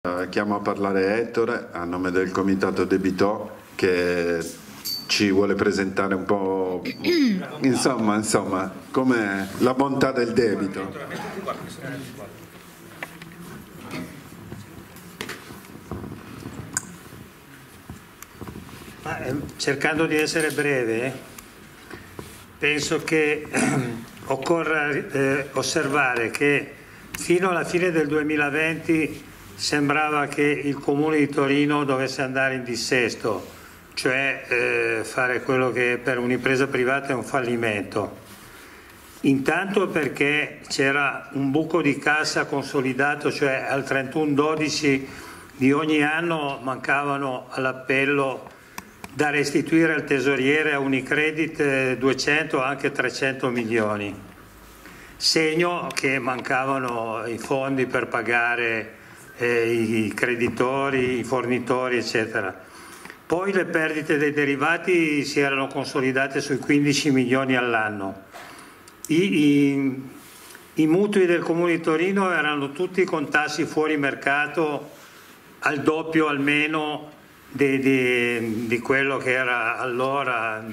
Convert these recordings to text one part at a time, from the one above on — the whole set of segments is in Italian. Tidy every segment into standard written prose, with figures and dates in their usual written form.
Chiamo a parlare Ettore a nome del Comitato Debitò che ci vuole presentare un po' insomma come la bontà del debito. Cercando di essere breve, penso che occorra osservare che fino alla fine del 2020 sembrava che il Comune di Torino dovesse andare in dissesto, cioè fare quello che per un'impresa privata è un fallimento. Intanto perché c'era un buco di cassa consolidato, cioè al 31/12 di ogni anno mancavano all'appello da restituire al tesoriere a Unicredit 200 anche 300 milioni, segno che mancavano i fondi per pagare i creditori, i fornitori eccetera. Poi le perdite dei derivati si erano consolidate sui 15 milioni all'anno. I mutui del Comune di Torino erano tutti con tassi fuori mercato al doppio almeno di quello che era allora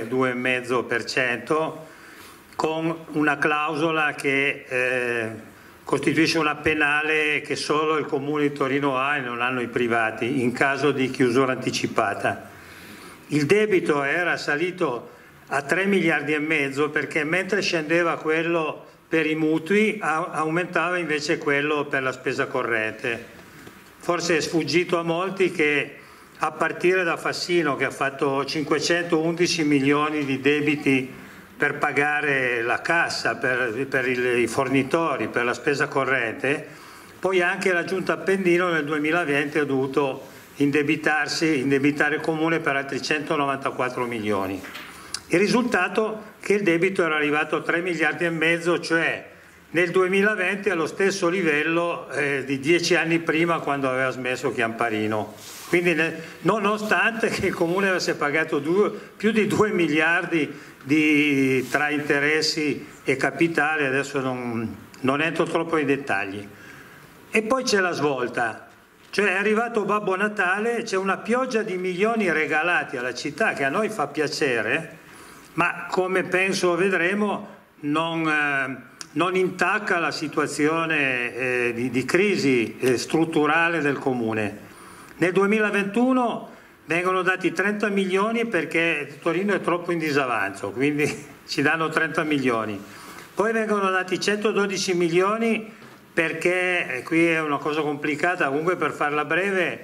2,5%, con una clausola che costituisce una penale che solo il Comune di Torino ha e non hanno i privati in caso di chiusura anticipata. Il debito era salito a 3 miliardi e mezzo perché mentre scendeva quello per i mutui aumentava invece quello per la spesa corrente. Forse è sfuggito a molti che a partire da Fassino, che ha fatto 511 milioni di debiti per pagare la cassa, per i fornitori, per la spesa corrente, poi anche la Giunta Appendino nel 2020 ha dovuto indebitare il Comune per altri 194 milioni. Il risultato è che il debito era arrivato a 3 miliardi e mezzo, cioè nel 2020 allo stesso livello di 10 anni prima, quando aveva smesso Chiamparino. Quindi nonostante che il Comune avesse pagato più di 2 miliardi tra interessi e capitale, adesso non entro troppo nei dettagli. E poi c'è la svolta, cioè è arrivato Babbo Natale, c'è una pioggia di milioni regalati alla città che a noi fa piacere, ma come penso vedremo non intacca la situazione di crisi strutturale del Comune. Nel 2021 vengono dati 30 milioni perché Torino è troppo in disavanzo, quindi ci danno 30 milioni. Poi vengono dati 112 milioni perché, qui è una cosa complicata, comunque per farla breve,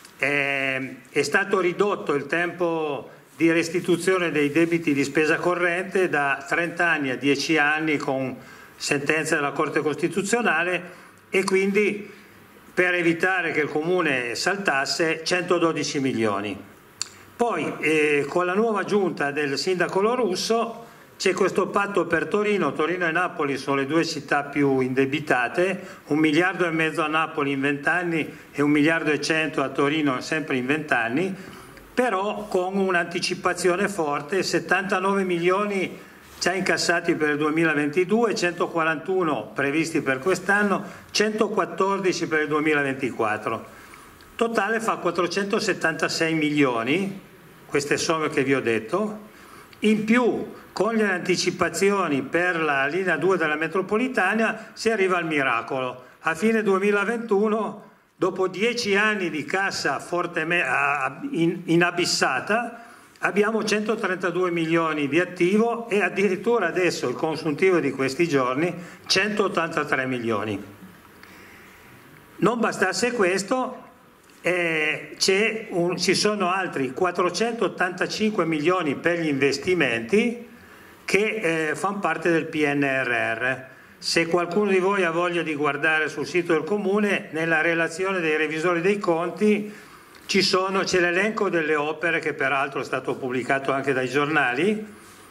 è stato ridotto il tempo di restituzione dei debiti di spesa corrente da 30 anni a 10 anni con sentenza della Corte Costituzionale, e quindi per evitare che il Comune saltasse 112 milioni. Poi con la nuova giunta del sindaco Lorusso c'è questo patto per Torino. Torino e Napoli sono le due città più indebitate, 1,5 miliardi a Napoli in 20 anni e 1,1 miliardi a Torino sempre in 20 anni, però con un'anticipazione forte, 79 milioni già incassati per il 2022, 141 previsti per quest'anno, 114 per il 2024. Totale fa 476 milioni, queste somme che vi ho detto. In più, con le anticipazioni per la linea 2 della metropolitana, si arriva al miracolo. A fine 2021, dopo 10 anni di cassa fortemente inabissata, abbiamo 132 milioni di attivo e addirittura adesso il consuntivo di questi giorni 183 milioni. Non bastasse questo, ci sono altri 485 milioni per gli investimenti che fanno parte del PNRR. Se qualcuno di voi ha voglia di guardare sul sito del Comune, nella relazione dei revisori dei conti c'è l'elenco delle opere, che peraltro è stato pubblicato anche dai giornali,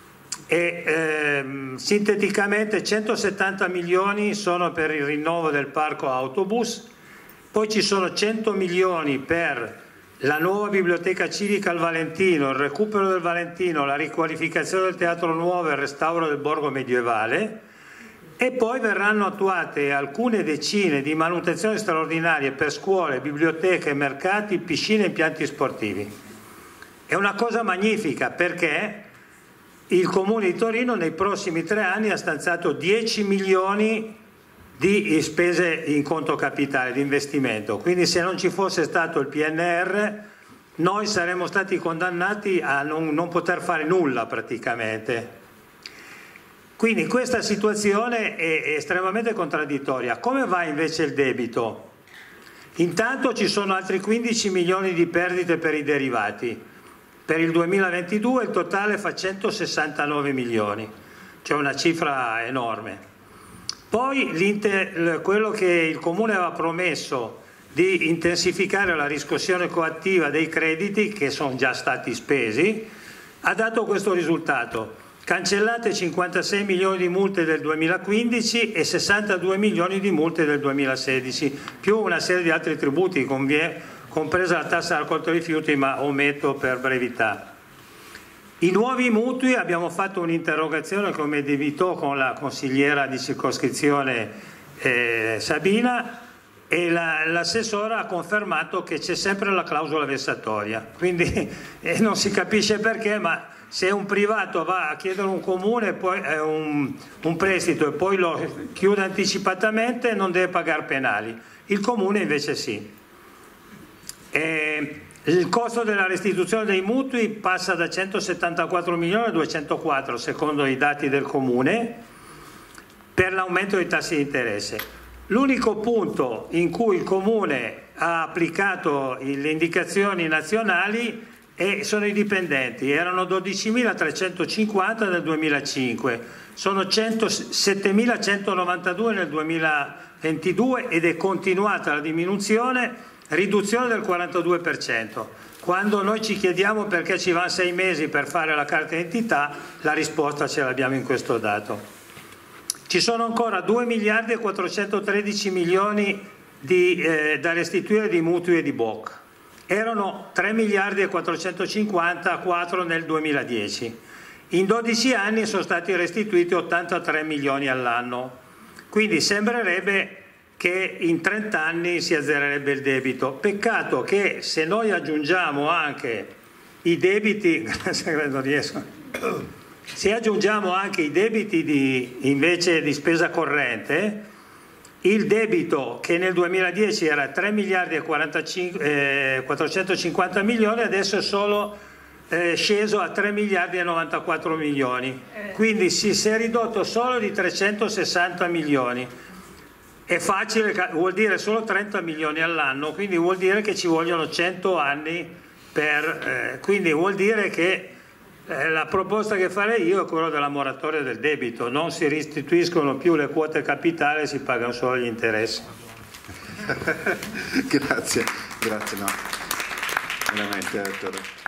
e sinteticamente 170 milioni sono per il rinnovo del parco autobus, poi ci sono 100 milioni per la nuova biblioteca civica al Valentino, il recupero del Valentino, la riqualificazione del Teatro Nuovo e il restauro del Borgo Medievale, e poi verranno attuate alcune decine di manutenzioni straordinarie per scuole, biblioteche, mercati, piscine e impianti sportivi. È una cosa magnifica perché il Comune di Torino nei prossimi 3 anni ha stanziato 10 milioni di spese in conto capitale, di investimento, quindi se non ci fosse stato il PNR noi saremmo stati condannati a non poter fare nulla praticamente. Quindi questa situazione è estremamente contraddittoria. Come va invece il debito? Intanto ci sono altri 15 milioni di perdite per i derivati. Per il 2022 il totale fa 169 milioni, cioè una cifra enorme. Poi quello che il Comune aveva promesso di intensificare la riscossione coattiva dei crediti, che sono già stati spesi, ha dato questo risultato. Cancellate 56 milioni di multe del 2015 e 62 milioni di multe del 2016, più una serie di altri tributi, compresa la tassa alla raccolta rifiuti, ma ometto per brevità. I nuovi mutui, abbiamo fatto un'interrogazione come debitò con la consigliera di circoscrizione Sabina, e l'assessora ha confermato che c'è sempre la clausola vessatoria, quindi non si capisce perché, ma se un privato va a chiedere un comune poi, un prestito e poi lo chiude anticipatamente non deve pagare penali, il comune invece sì. Il costo della restituzione dei mutui passa da 174 milioni a 204 secondo i dati del comune per l'aumento dei tassi di interesse. L'unico punto in cui il comune ha applicato le indicazioni nazionali sono i dipendenti, erano 12.350 nel 2005, sono 7.192 nel 2022 ed è continuata la riduzione del 42%. Quando noi ci chiediamo perché ci vanno 6 mesi per fare la carta d'identità, la risposta ce l'abbiamo in questo dato. Ci sono ancora 2 miliardi e 413 milioni da restituire di mutui e di BOC. Erano 3 miliardi e 454 nel 2010. In 12 anni sono stati restituiti 83 milioni all'anno. Quindi sembrerebbe che in 30 anni si azzererebbe il debito. Peccato che se noi aggiungiamo anche i debiti, se aggiungiamo anche i debiti invece di spesa corrente, il debito che nel 2010 era 3 miliardi e 450 milioni adesso è solo sceso a 3 miliardi e 94 milioni, quindi si è ridotto solo di 360 milioni. È facile, vuol dire solo 30 milioni all'anno, quindi vuol dire che ci vogliono 100 anni quindi vuol dire che la proposta che farei io è quella della moratoria del debito, non si restituiscono più le quote capitali, si pagano solo gli interessi. Grazie, no, veramente Ettore.